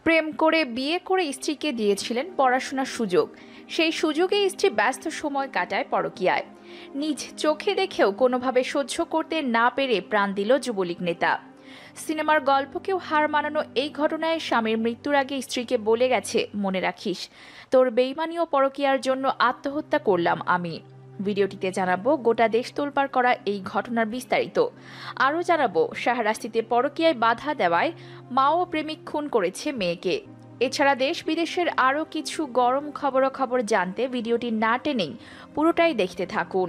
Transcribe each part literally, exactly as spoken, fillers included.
প্রেম করে বিয়ে করে স্ত্রীকে দিয়েছিলেন পড়াশোনার সুযোগ। সেই সুযোগে স্ত্রী ব্যস্ত সময় কাটায় পরকীয়ায়। নিজ চোখে দেখেও কোনোভাবে সহ্য করতে না পেরে প্রাণ দিল যুবলীগ নেতা। সিনেমার গল্পকেও হার মানানো এই ঘটনায় স্বামীর মৃত্যুর আগে স্ত্রীকে বলে গেছে, মনে রাখিস, তোর বেইমানি ও পরকীয়ার জন্য আত্মহত্যা করলাম আমি। ভিডিওটিতে জানাবো গোটা দেশ তোলপাড় করা এই ঘটনার বিস্তারিত। আরও জানাবো শাহরাস্তিতে পরকীয়ায় বাধা দেওয়ায় মা ও প্রেমিক খুন করেছে মেয়েকে। এছাড়া দেশ বিদেশের আরও কিছু গরম খবরাখবর জানতে ভিডিওটি না টেনেই পুরোটাই দেখতে থাকুন।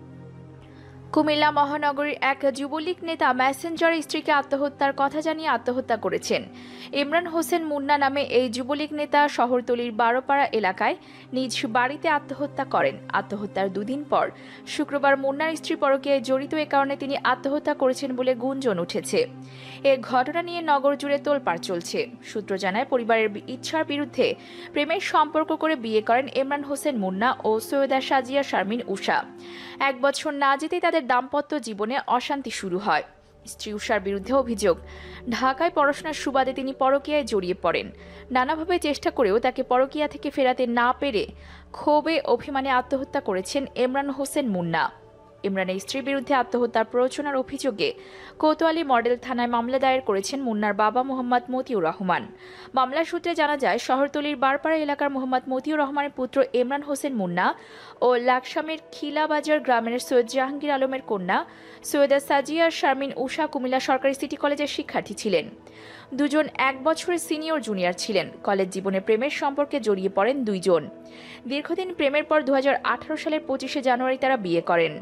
কুমিল্লা মহানগরীর এক যুবলীগ নেতা মেসেঞ্জারে স্ত্রীকে আত্মহত্যার কথা জানিয়ে আত্মহত্যা করেছেন। ইমরান হোসেন মুন্না নামে এই যুবলীগ নেতা শহরতলির বারোপাড়া এলাকায় নিজ বাড়িতে আত্মহত্যা করেন। আত্মহত্যার দুদিন পর শুক্রবার মুন্নার স্ত্রী পরকীয়ায় জড়িত এ কারণে তিনি আত্মহত্যা করেছেন বলে গুঞ্জন উঠেছে। এ ঘটনা নিয়ে নগর জুড়ে তোলপাড় চলছে। সূত্র জানায়, পরিবারের ইচ্ছার বিরুদ্ধে প্রেমের সম্পর্ক করে বিয়ে করেন ইমরান হোসেন মুন্না ও সৈয়দা সাজিয়া শারমিন উষা। এক বছর না যেতেই তাদের দাম্পত্য জীবনে অশান্তি শুরু হয়। স্ত্রী উষার বিরুদ্ধে অভিযোগ, ঢাকায় পড়াশোনার সুবাদে তিনি পরকীয়ায় জড়িয়ে পড়েন। নানাভাবে চেষ্টা করেও তাকে পরকীয়া থেকে ফেরাতে না পেরে ক্ষোভে অভিমানে আত্মহত্যা করেছেন ইমরান হোসেন মুন্না। ইমরানের স্ত্রীর বিরুদ্ধে আত্মহত্যার প্ররোচনার অভিযোগে কোতোয়ালি মডেল থানায় মামলা দায়ের করেছেন মুন্নার বাবা মোহাম্মদ মতিউর রহমান। মামলার সূত্রে জানা যায়, শহরতলির বারপাড়া এলাকার মোহাম্মদ মতিউর রহমানের পুত্র ইমরান হোসেন মুন্না ও লাকসামের খিলাবাজার গ্রামের সৈয়দ জাহাঙ্গীর আলমের কন্যা সৈয়দা সাজিয়া শারমিন উষা কুমিল্লা সরকারি সিটি কলেজের শিক্ষার্থী ছিলেন। দুজন এক বছরের সিনিয়র জুনিয়র ছিলেন। কলেজ জীবনে প্রেমের সম্পর্কে জড়িয়ে পড়েন দুইজন। দীর্ঘদিন প্রেমের পর দু হাজার আঠারো সালের পঁচিশে জানুয়ারি তারা বিয়ে করেন।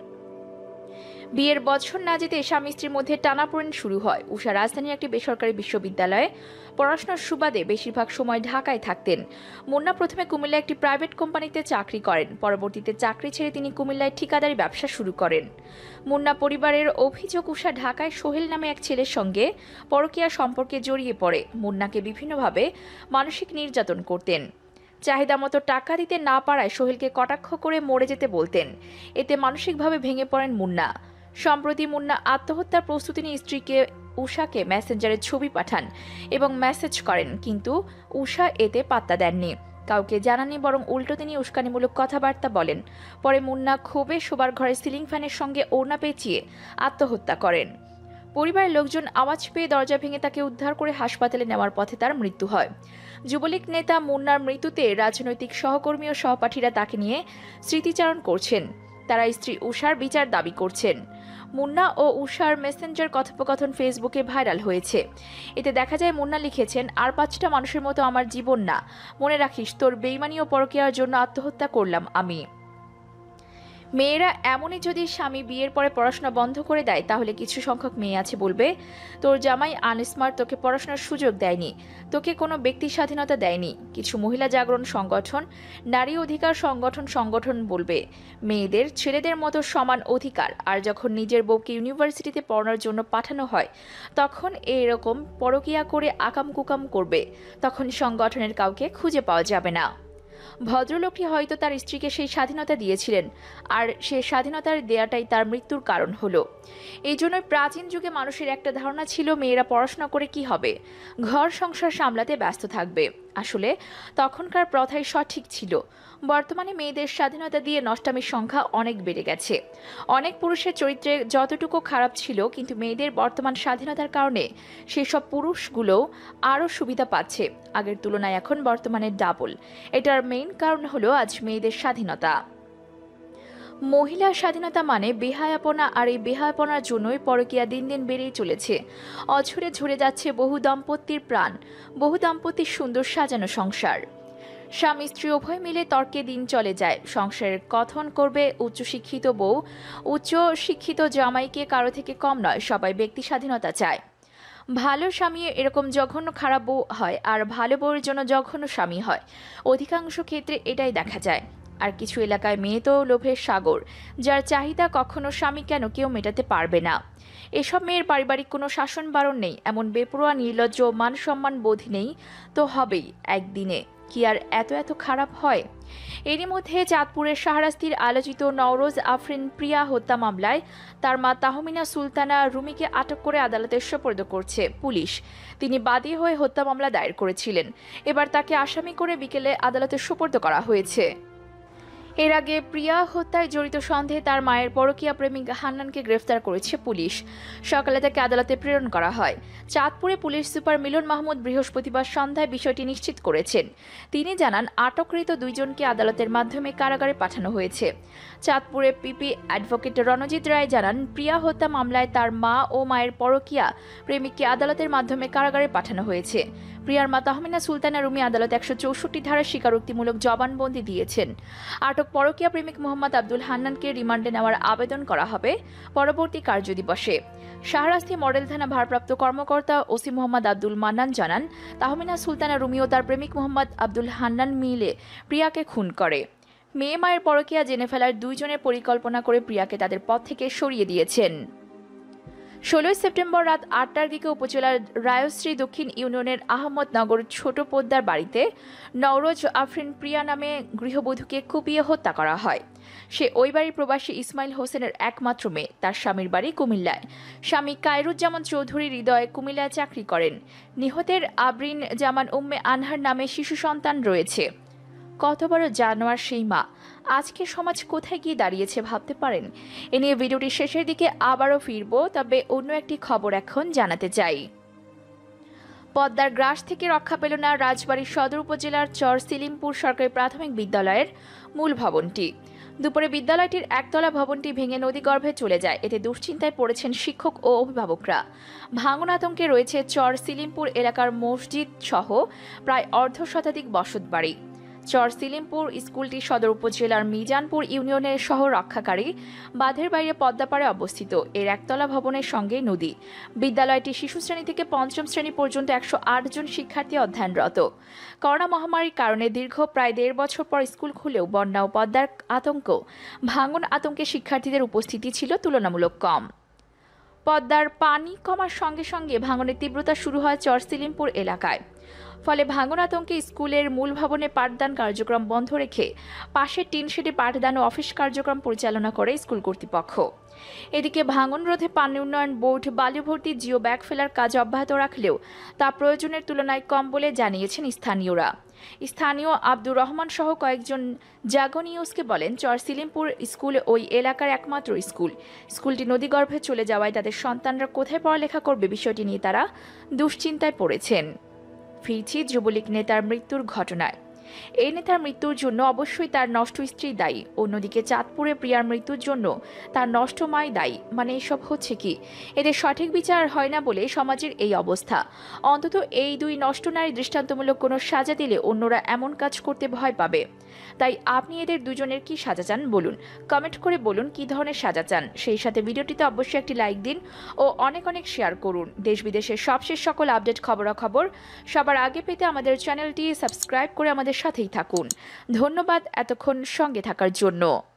বিয়ের বছর না যেতে স্বামী স্ত্রীর মধ্যে টানাপোড়েন শুরু হয়। উষা রাজধানীর একটি বেসরকারি বিশ্ববিদ্যালয়ে পড়াশোনার সুবাদে বেশিরভাগ সময় ঢাকায় থাকতেন। মুন্না প্রথমে কুমিল্লায় একটি প্রাইভেট কোম্পানিতে চাকরি করেন। পরবর্তীতে চাকরি ছেড়ে তিনি কুমিল্লায় ঠিকাদারি ব্যবসা শুরু করেন। মুন্না পরিবারের অভিযোগ, উষা ঢাকায় সোহেল নামে এক ছেলের সঙ্গে পরকীয়া সম্পর্কে জড়িয়ে পড়ে মুন্নাকে বিভিন্নভাবে মানসিক নির্যাতন করতেন। চাহিদা মতো টাকা দিতে না পারায় সোহেলকে কটাক্ষ করে মরে যেতে বলতেন। এতে মানসিকভাবে ভেঙে পড়েন মুন্না। সম্প্রতি মুন্না আত্মহত্যার প্রস্তুতি নিয়ে স্ত্রীকে উষাকে মেসেঞ্জারের ছবি পাঠান এবং মেসেজ করেন, কিন্তু উষা এতে পাত্তা দেননি। কাউকে জানাননি, বরং উল্টো তিনি উস্কানিমূলক কথাবার্তা বলেন। পরে মুন্না ক্ষোভে শোবার ঘরের সিলিং ফ্যানের সঙ্গে ওড়না পেঁচিয়ে আত্মহত্যা করেন। পরিবারের লোকজন আওয়াজ পেয়ে দরজা ভেঙে তাকে উদ্ধার করে হাসপাতালে নেওয়ার পথে তার মৃত্যু হয়। যুবলীগ নেতা মুন্নার মৃত্যুতে রাজনৈতিক সহকর্মী ও সহপাঠীরা তাকে নিয়ে স্মৃতিচারণ করছেন। তারা স্ত্রী উষার বিচার দাবি করছেন। মুন্না ও উষার মেসেঞ্জার কথোপকথন ফেসবুকে ভাইরাল হয়েছে। এতে দেখা যায়, মুন্না লিখেছেন, আর পাঁচটা মানুষের মতো আমার জীবন না, মনে রাখিস, তোর বেইমানি ও পরকীয়ার জন্য আত্মহত্যা করলাম আমি। মেয়েরা এমনই, যদি স্বামী বিয়ের পরে পড়াশোনা বন্ধ করে দেয় তাহলে কিছু সংখ্যক মেয়ে আছে বলবে, তোর জামাই আনস্মার্ট, তোকে পড়াশোনার সুযোগ দেয়নি, তোকে কোনো ব্যক্তি স্বাধীনতা দেয়নি। কিছু মহিলা জাগরণ সংগঠন, নারী অধিকার সংগঠন সংগঠন বলবে মেয়েদের ছেলেদের মতো সমান অধিকার। আর যখন নিজের বউকে ইউনিভার্সিটিতে পড়ানোর জন্য পাঠানো হয় তখন এরকম পরকীয়া করে আকাম কুকাম করবে, তখন সংগঠনের কাউকে খুঁজে পাওয়া যাবে না। ভদ্রলোকটি হয়তো তার স্ত্রীকে সেই স্বাধীনতা দিয়েছিলেন, আর সে স্বাধীনতার দেয়াটাই তার মৃত্যুর কারণ হলো। এই জন্যই প্রাচীন যুগে মানুষের একটা ধারণা ছিল, মেয়েরা পড়াশোনা করে কি হবে, ঘর সংসার সামলাতে ব্যস্ত থাকবে। আসলে তখনকার প্রথাই সঠিক ছিল। বর্তমানে মেয়েদের স্বাধীনতা দিয়ে নষ্টামির সংখ্যা অনেক বেড়ে গেছে। অনেক পুরুষের চরিত্রে যতটুকু খারাপ ছিল, কিন্তু মেয়েদের বর্তমান স্বাধীনতার কারণে সেসব পুরুষগুলো আরও সুবিধা পাচ্ছে। আগের তুলনায় এখন বর্তমানে ডাবল। এটার মেইন কারণ হলো আজ মেয়েদের স্বাধীনতা। মহিলা স্বাধীনতা মানে বেহায়াপনা, আর এই বেহায়াপনার জন্যই পরকীয়া দিন দিন বেড়েই চলেছে। অঝরে ঝরে যাচ্ছে বহু দম্পতির প্রাণ, বহু দম্পতির সুন্দর সাজানো সংসার। স্বামী স্ত্রী উভয় মিলে তর্কে দিন চলে যায়। সংসারের কথন করবে উচ্চশিক্ষিত বউ, উচ্চ শিক্ষিত জামাইকে কারো থেকে কম নয়, সবাই ব্যক্তি স্বাধীনতা চায়। ভালো স্বামী এরকম জঘন্য খারাপ বউ হয়, আর ভালো বউয়ের জন্য জঘন্য স্বামী হয়। অধিকাংশ ক্ষেত্রে এটাই দেখা যায়। আর কিছু এলাকায় মেয়ে তো লোভের সাগর, যার চাহিদা কখনো স্বামী কেন কেউ মেটাতে পারবে না। এসব মেয়ের পারিবারিক কোনো শাসন বারণ নেই, এমন বেপরোয়া নির্লজ্জ মান সম্মান বোধ নেই তো হবেই একদিনে। কি আর এত এত খারাপ হয়? এরই মধ্যে চাঁদপুরের শাহরাস্তির আলোচিত নওরোজ আফরিন প্রিয়া হত্যা মামলায় তার মা তাহমিনা সুলতানা রুমিকে আটক করে আদালতে সোপর্দ করছে পুলিশ। তিনি বাদী হয়ে হত্যা মামলা দায়ের করেছিলেন, এবার তাকে আসামি করে বিকেলে আদালতে সোপর্দ করা হয়েছে। এর আগে প্রিয়া হত্যায় জড়িত সন্দেহে তার মায়ের পরকীয়া প্রেমিক হান্নানকে গ্রেফতার করেছে পুলিশ। সকালে তাকে আদালতে প্রেরণ করা হয়। চাঁদপুরে পুলিশ সুপার মিলন মাহমুদ বৃহস্পতিবার সন্ধ্যায় বিষয়টি নিশ্চিত করেছেন। তিনি জানান, আটককৃত দুইজনকে আদালতের মাধ্যমে কারাগারে পাঠানো হয়েছে। চাঁদপুরে পিপি অ্যাডভোকেট রণজিৎ রায় জানান, প্রিয়া হত্যা মামলায় তার মা ও মায়ের পরকীয়া প্রেমিককে আদালতের মাধ্যমে কারাগারে পাঠানো হয়েছে। প্রিয়ার মা তাহমিনা সুলতানা রুমি আদালতে একশো চৌষট্টি ধারার স্বীকারোক্তিমূলক জবানবন্দি দিয়েছেন। আটক পরকীয়া প্রেমিক মোহাম্মদ আব্দুল হান্নানকে রিমান্ডে নেওয়ার আবেদন করা হবে পরবর্তী কার্যদিবসে। শাহরাস্তি মডেল থানা ভারপ্রাপ্ত কর্মকর্তা ওসি মোহাম্মদ আব্দুল মান্নান জানান, তাহমিনা সুলতানা রুমি ও তার প্রেমিক মোহাম্মদ আব্দুল হান্নান মিলে প্রিয়াকে খুন করে। মেয়ে মায়ের পরকীয়া জেনে ফেলার দুইজনের পরিকল্পনা করে প্রিয়াকে তাদের পথ থেকে সরিয়ে দিয়েছেন। ষোলোই সেপ্টেম্বর রাত আটটার দিকে উপজেলার রায়শ্রী দক্ষিণ ইউনিয়নের আহমদনগর ছোট পোদ্দার বাড়িতে নওরোজ আফরিন প্রিয়া নামে গৃহবধূকে কুপিয়ে হত্যা করা হয়। সে ওই বাড়ির প্রবাসী ইসমাইল হোসেনের একমাত্র মেয়ে। তার স্বামীর বাড়ি কুমিল্লায়। স্বামী কায়রুজ্জামান চৌধুরী হৃদয় কুমিল্লায় চাকরি করেন। নিহতের আবরিন জামান উম্মে আনহার নামে শিশু সন্তান রয়েছে। কত বড় জানোয়ার সেই মা! আজকে সমাজ কোথায় গিয়ে দাঁড়িয়েছে ভাবতে পারেন? এ নিয়ে ভিডিওটির শেষের দিকে আবারও ফিরব, তবে অন্য একটি খবর এখন জানাতে চাই। পদ্মার গ্রাস থেকে রক্ষা পেল না রাজবাড়ী সদর উপজেলার চর সিলিমপুর সরকারি প্রাথমিক বিদ্যালয়ের মূল ভবনটি। দুপুরে বিদ্যালয়টির একতলা ভবনটি ভেঙে নদীগর্ভে চলে যায়। এতে দুশ্চিন্তায় পড়েছেন শিক্ষক ও অভিভাবকরা। ভাঙন আতঙ্কে রয়েছে চর সিলিমপুর এলাকার মসজিদ সহ প্রায় অর্ধ শতাধিক বসতবাড়ি। চর সিলিমপুর স্কুলটি সদর উপজেলার মিজানপুর ইউনিয়নের শহর রক্ষাকারী বাঁধের বাইরে পদ্মাপাড়ে অবস্থিত। এর একতলা ভবনের সঙ্গে নদী। বিদ্যালয়টি শিশু শ্রেণী থেকে পঞ্চম শ্রেণী পর্যন্ত একশো আট জন শিক্ষার্থী অধ্যয়নরত। করোনা মহামারীর কারণে দীর্ঘ প্রায় দেড় বছর পর স্কুল খুলেও বন্যা ও পদ্মার আতঙ্ক ভাঙন আতঙ্কে শিক্ষার্থীদের উপস্থিতি ছিল তুলনামূলক কম। পদ্মার পানি কমার সঙ্গে সঙ্গে ভাঙনের তীব্রতা শুরু হয় চর সিলিমপুর এলাকায়। ফলে ভাঙন আতঙ্কে স্কুলের মূল ভবনে পাঠদান কার্যক্রম বন্ধ রেখে পাশের টিন শেডে পাঠদান ও অফিস কার্যক্রম পরিচালনা করে স্কুল কর্তৃপক্ষ। এদিকে ভাঙন রোধে পানি উন্নয়ন বোর্ড বালু ভর্তি জিও ব্যাগ ফেলার কাজ অব্যাহত রাখলেও তা প্রয়োজনের তুলনায় কম বলে জানিয়েছেন স্থানীয়রা। স্থানীয় আব্দুর রহমান সহ কয়েকজন জাগো নিউজকে বলেন, চর সিলিমপুর স্কুল ওই এলাকার একমাত্র স্কুল। স্কুলটি নদীগর্ভে চলে যাওয়ায় তাদের সন্তানরা কোথায় পড়ালেখা করবে বিষয়টি নিয়ে তারা দুশ্চিন্তায় পড়েছেন। ফিরছি যুবলীগ নেতার মৃত্যুর ঘটনায়। এই নেতার মৃত্যুর জন্য অবশ্যই তার নষ্ট স্ত্রী দায়ী। অন্যদিকে চাঁদপুরে প্রিয়ার মৃত্যুর জন্য তার নষ্ট মাই দায়ী। মানে এসব হচ্ছে কি? এদের সঠিক বিচার হয় না বলে সমাজের এই অবস্থা। অন্তত এই দুই নষ্ট নারী দৃষ্টান্তমূলক কোনো সাজা দিলে অন্যরা এমন কাজ করতে ভয় পাবে। তাই আপনি এদের দুজনের কি সাজা চান বলুন, কমেন্ট করে বলুন কি ধরনের সাজা চান। সেই সাথে ভিডিওটিতে অবশ্যই একটি লাইক দিন ও অনেক অনেক শেয়ার করুন। দেশ বিদেশের সবশেষ সকল আপডেট খবরাখবর সবার আগে পেতে আমাদের চ্যানেলটি সাবস্ক্রাইব করে আমাদের সাথেই থাকুন। ধন্যবাদ এতক্ষণ সঙ্গে থাকার জন্য।